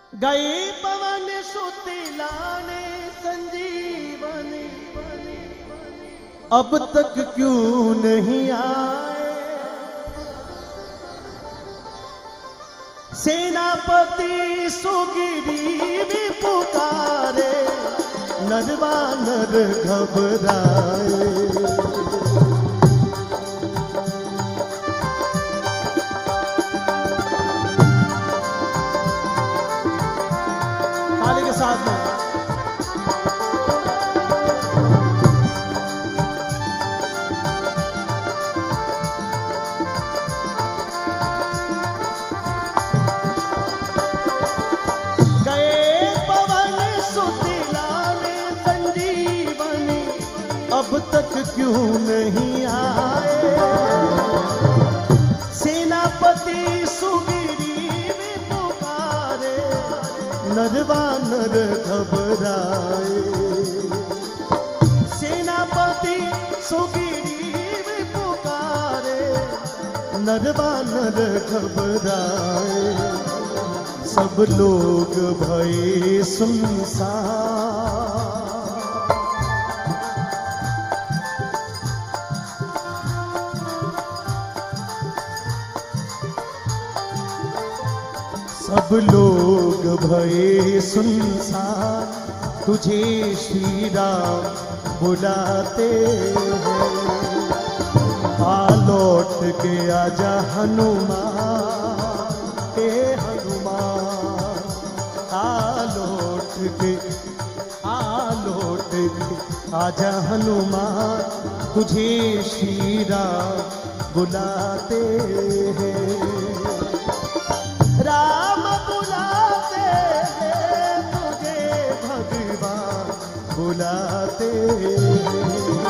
गए पवन सुत लाने संजीवनी, अब तक क्यों नहीं आए। सेनापति सुग्रीव पुकारे, नर वानर घबराए। ताली के साथ में अब तक क्यों नहीं आए। सेनापति सुग्रीव पुकारे, नर वानर घबराए। सेनापति सुग्रीव पुकारे, नर वानर घबराए। सब लोग भये सुनसान, सब लोग भये सुनसान, तुझे श्री राम बुलाते हैं। आ लौट के आजा हनुमान, हे हनुमान। आ लौट के आजा हनुमान, तुझे श्री राम बुलाते हैं। राम बुलाते हैं तुझे, भगवान बुलाते हैं।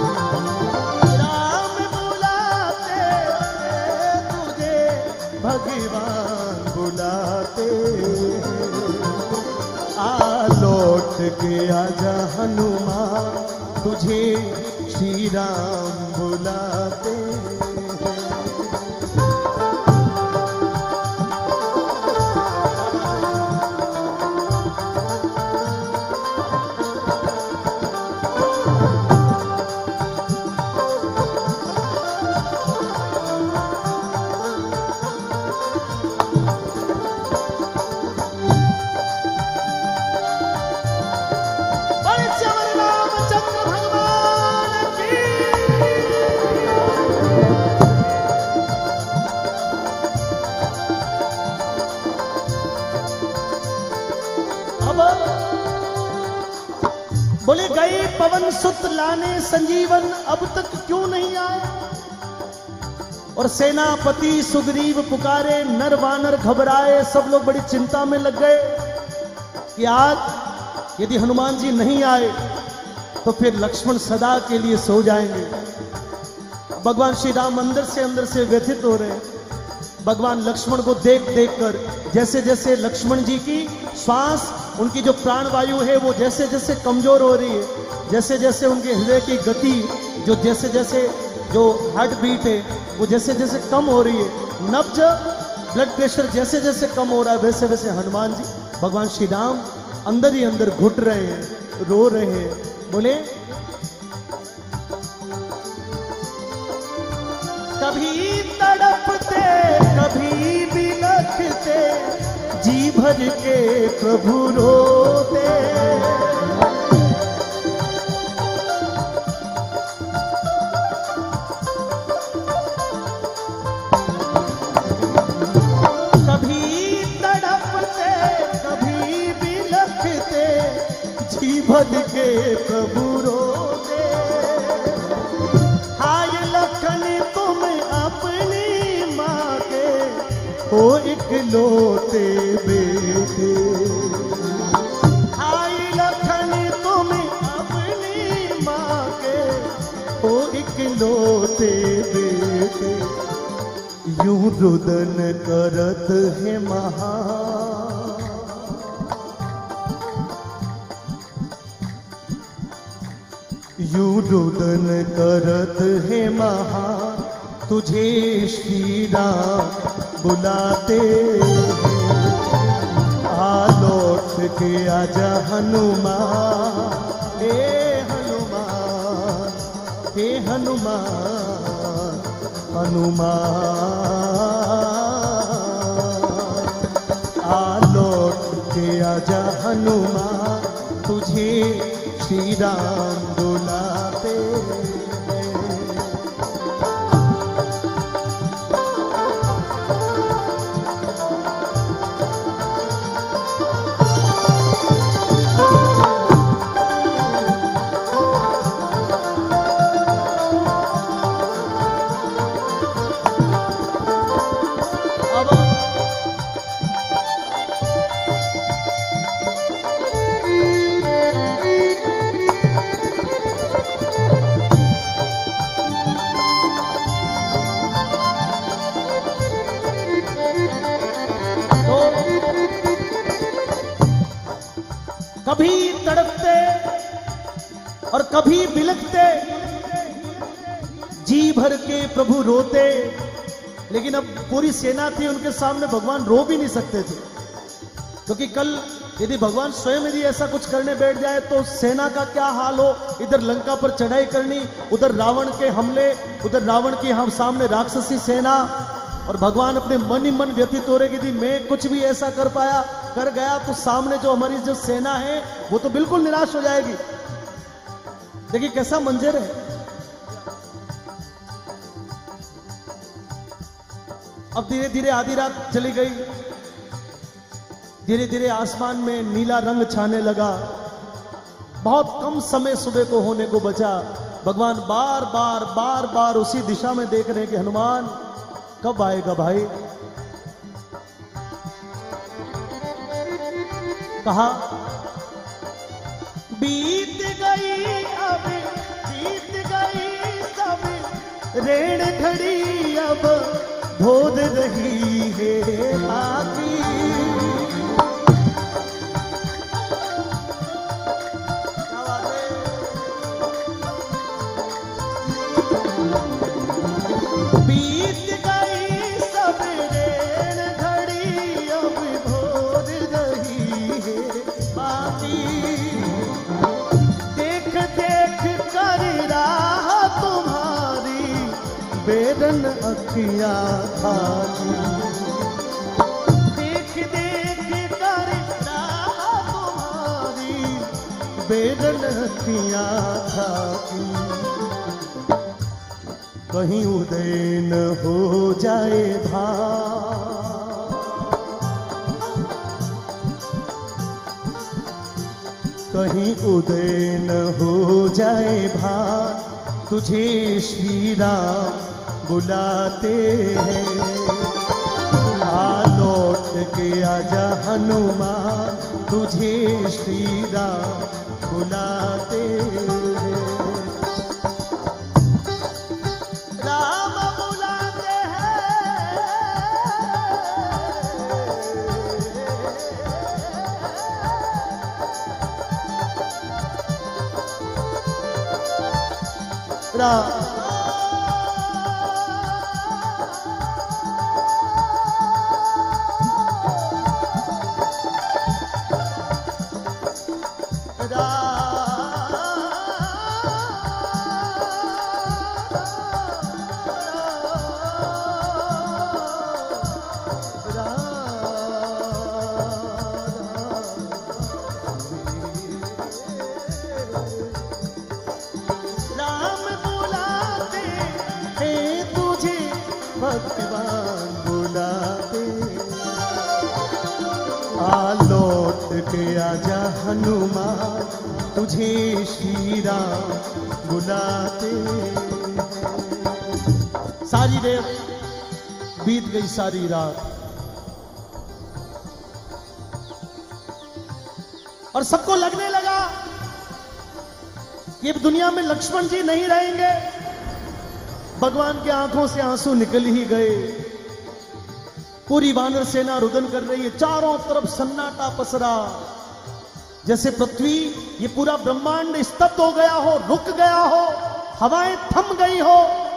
राम बुलाते हैं तुझे, भगवान बुलाते हैं। आ लौट के आजा हनुमान, तुझे श्री राम बुलाते हैं। बोले गए पवन सुत लाने संजीवन, अब तक क्यों नहीं आए। और सेनापति सुग्रीव पुकारे, नर वानर घबराए। सब लोग बड़ी चिंता में लग गए कि आज यदि हनुमान जी नहीं आए तो फिर लक्ष्मण सदा के लिए सो जाएंगे। भगवान श्री राम अंदर से व्यथित हो रहे हैं। भगवान लक्ष्मण को देख कर जैसे जैसे लक्ष्मण जी की श्वास, उनकी जो प्राणवायु है वो जैसे जैसे कमजोर हो रही है, जैसे जैसे उनके हृदय की गति, जो जैसे जैसे जो हार्ट बीट है वो जैसे जैसे कम हो रही है, नब्ज ब्लड प्रेशर जैसे जैसे कम हो रहा है, वैसे वैसे हनुमान जी, भगवान श्री राम अंदर ही अंदर घुट रहे हैं, रो रहे हैं। बोले कभी तड़पते कभी बिलखते, जी भर के प्रभु रोते। कभी तड़पते कभी बिलखते, जी भर के प्रभु रोते। हाय लखन तुम अपनी माँ के हो इकलौते बेटे। हाय लखन तुम अपनी माँ के हो इकलौते बेटे। यूं रुदन करत है महा, यूं रुदन करत है महा, तुझे श्री राम बुलाते हैं। के आजा हनुमान, हे हनुमान, हे हनुमान, हनुमान आ लौट के आजा हनुमान, तुझे श्री राम बुलाते हैं। कभी तड़पते और कभी बिलखते, जी भर के प्रभु रोते, लेकिन अब पूरी सेना थी उनके सामने, भगवान रो भी नहीं सकते थे, क्योंकि कल यदि भगवान स्वयं यदि ऐसा कुछ करने बैठ जाए तो सेना का क्या हाल हो। इधर लंका पर चढ़ाई करनी, उधर रावण के हमले, उधर रावण की हम सामने राक्षसी सेना, और भगवान अपने मन ही मन व्यतीत हो रहे कि यदि मैं कुछ भी ऐसा कर गया तो सामने जो हमारी जो सेना है वो तो बिल्कुल निराश हो जाएगी। देखिए कैसा मंजर है। अब धीरे धीरे आधी रात चली गई, धीरे धीरे आसमान में नीला रंग छाने लगा, बहुत कम समय सुबह को होने को बचा। भगवान बार बार उसी दिशा में देख रहे हैं कि हनुमान कब आएगा भाई। कहा बीत गई अब, बीत गई सब रेण घड़ी, अब भोद रही है बाकी। बीत गई सब रेण घड़ी, अब भोद रही है बाकी। देख देख कर राह तुम्हारी, बेरन अखियां खाली। देख देख कर राह तुम्हारी, बेरन अखियां खाली। कहीं उदय न हो जाए भार, कहीं उदय न हो जाए भार, तुझे श्री राम बुलाते हैं। आ लौट के आजा हनुमान, तुझे श्री राम बुलाते हैं। राम बुलाते हैं, राम भगवान बुलाते। आ लौट के आजा हनुमान, तुझे श्री राम बुलाते। सारी देर बीत गई, सारी रात, और सबको लगने लगा कि अब दुनिया में लक्ष्मण जी नहीं रहेंगे। भगवान की आंखों से आंसू निकल ही गए। पूरी वानर सेना रुदन कर रही है, चारों तरफ सन्नाटा पसरा, जैसे पृथ्वी, ये पूरा ब्रह्मांड स्तब्ध हो गया हो, रुक गया हो, हवाएं थम गई हो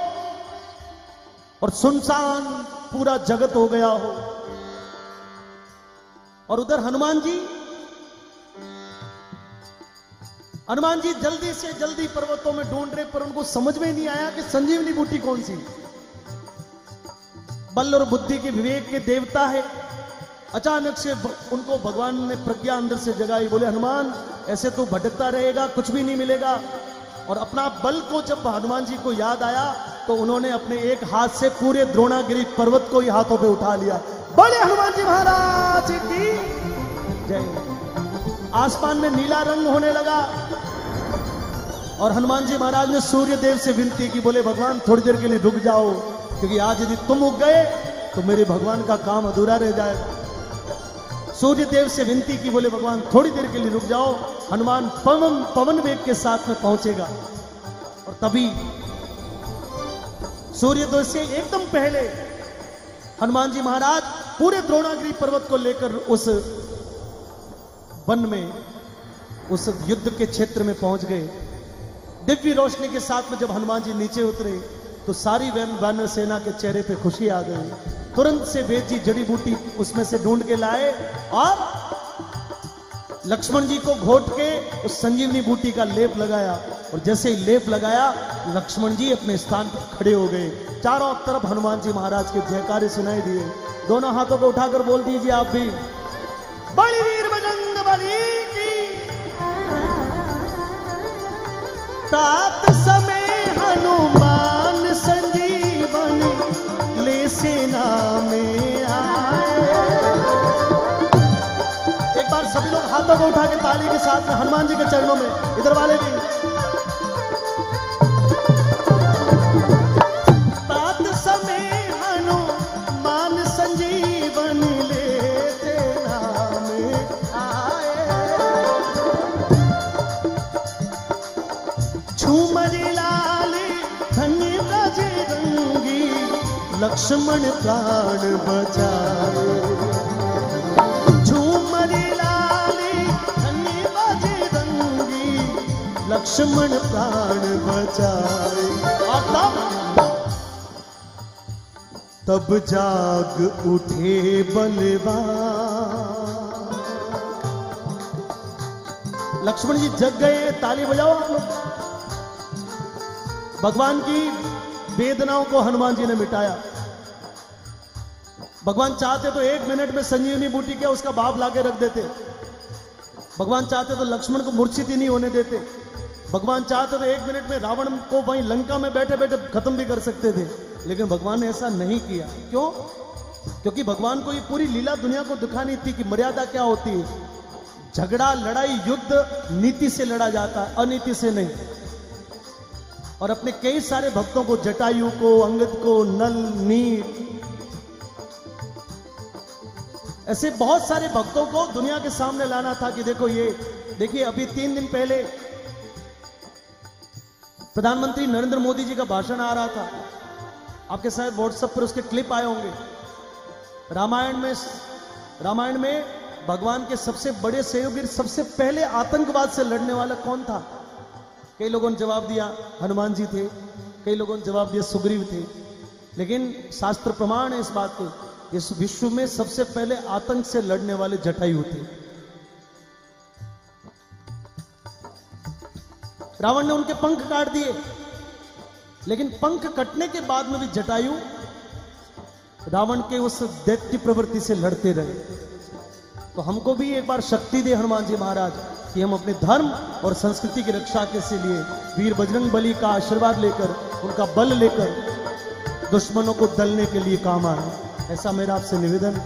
और सुनसान पूरा जगत हो गया हो। और उधर हनुमान जी हनुमान जी जल्दी से जल्दी पर्वतों में ढूंढ रहे, पर उनको समझ में नहीं आया कि संजीवनी बूटी कौन सी। बल और बुद्धि के विवेक के देवता है। अचानक से उनको भगवान ने प्रज्ञा अंदर से जगाई। बोले हनुमान, ऐसे तो भटकता रहेगा, कुछ भी नहीं मिलेगा। और अपना बल को जब हनुमान जी को याद आया तो उन्होंने अपने एक हाथ से पूरे द्रोणागिरी पर्वत को ही हाथों पे उठा लिया। बोले हनुमान जी महाराज की जय। आसमान में नीला रंग होने लगा और हनुमान जी महाराज ने सूर्य देव से विनती की। बोले भगवान थोड़ी देर के लिए रुक जाओ, क्योंकि आज यदि तुम उग गए तो मेरे भगवान का काम अधूरा रह जाएगा। सूर्य देव से विनती की। बोले भगवान थोड़ी देर के लिए रुक जाओ, हनुमान पवन वेग के साथ में पहुंचेगा। और तभी सूर्योदय से एकदम पहले हनुमान जी महाराज पूरे द्रोणागिरी पर्वत को लेकर उस वन में, उस युद्ध के क्षेत्र में पहुंच गए। दिव्य रोशनी के साथ में जब हनुमान जी नीचे उतरे तो सारी वानर सेना के चेहरे पे खुशी आ गई। तुरंत से वेद जी जड़ी बूटी उसमें से ढूंढ के लाए और लक्ष्मण जी को घोट के उस संजीवनी बूटी का लेप लगाया। और जैसे ही लेप लगाया, लक्ष्मण जी अपने स्थान पर खड़े हो गए। चारों तरफ हनुमान जी महाराज के जयकारे सुनाई दिए। दोनों हाथों को उठाकर बोल दीजिए आप भी, बड़ी वीर बजरंग बली की। तात समय हनुमान संजीवन ले सेना में आए। एक बार सभी लोग हाथों को उठा के ताली के साथ में हनुमान जी के चरणों में, इधर वाले भी। तात समय हनुमान संजीवन ले सेना में आए। झूमर लाल धन्य बजरंगी, लक्ष्मण प्राण बचाए। झूमर लाल धन्य बजरंगी, लक्ष्मण प्राण बचाए। तब जाग उठे बलवान। लक्ष्मण जी जग गए। ताली बजाओ आप लोग। भगवान की वेदनाओं को हनुमान जी ने मिटाया। भगवान चाहते तो 1 मिनट में संजीवनी बूटी क्या उसका बाप लाके रख देते। भगवान चाहते तो लक्ष्मण को मूर्छित ही नहीं होने देते। भगवान चाहते तो 1 मिनट में रावण को वहीं लंका में बैठे बैठे खत्म भी कर सकते थे, लेकिन भगवान ने ऐसा नहीं किया। क्यों? क्योंकि भगवान को ये पूरी लीला दुनिया को दिखानी थी कि मर्यादा क्या होती है। झगड़ा, लड़ाई, युद्ध नीति से लड़ा जाता है, अनीति से नहीं। और अपने कई सारे भक्तों को, जटायु को, अंगद को, नल, नील, ऐसे बहुत सारे भक्तों को दुनिया के सामने लाना था कि देखो ये देखिए। अभी 3 दिन पहले प्रधानमंत्री नरेंद्र मोदी जी का भाषण आ रहा था, आपके शायद व्हाट्सएप पर उसके क्लिप आए होंगे। रामायण में भगवान के सबसे बड़े सहयोगी, सबसे पहले आतंकवाद से लड़ने वाला कौन था? कई लोगों ने जवाब दिया हनुमान जी थे, कई लोगों ने जवाब दिया सुग्रीव थे। लेकिन शास्त्र प्रमाण है इस बात के, इस विश्व में सबसे पहले आतंक से लड़ने वाले जटायु थे। रावण ने उनके पंख काट दिए, लेकिन पंख कटने के बाद में भी जटायु रावण के उस दैत्य प्रवृत्ति से लड़ते रहे। तो हमको भी एक बार शक्ति दे हनुमान जी महाराज कि हम अपने धर्म और संस्कृति की रक्षा के लिए वीर बजरंग बली का आशीर्वाद लेकर, उनका बल लेकर दुश्मनों को दलने के लिए काम आए। ऐसा मेरा आपसे निवेदन।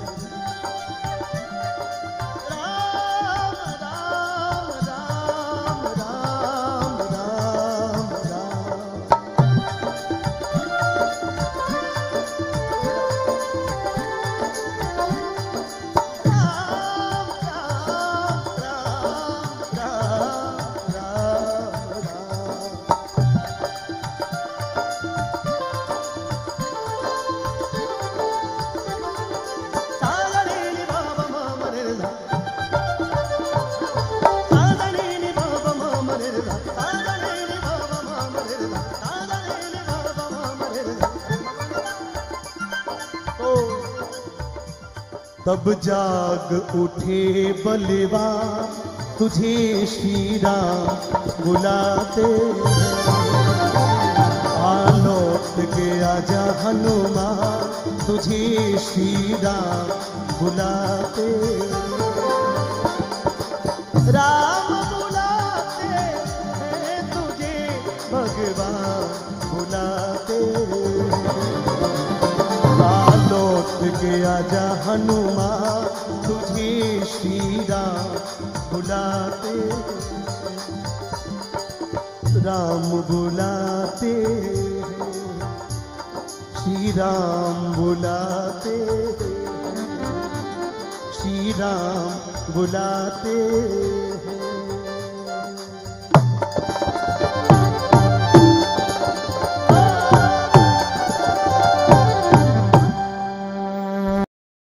तब जाग उठे बलवा तुझे श्री राम बुलाते लौट के आजा हनुमान तुझे श्री राम बुलाते राम बुलाते हैं तुझे भगवान बुलाते लौट के आजा हनुमान तुझे श्री राम बुलाते राम बुलाते श्री राम बुलाते श्री राम बुलाते हैं।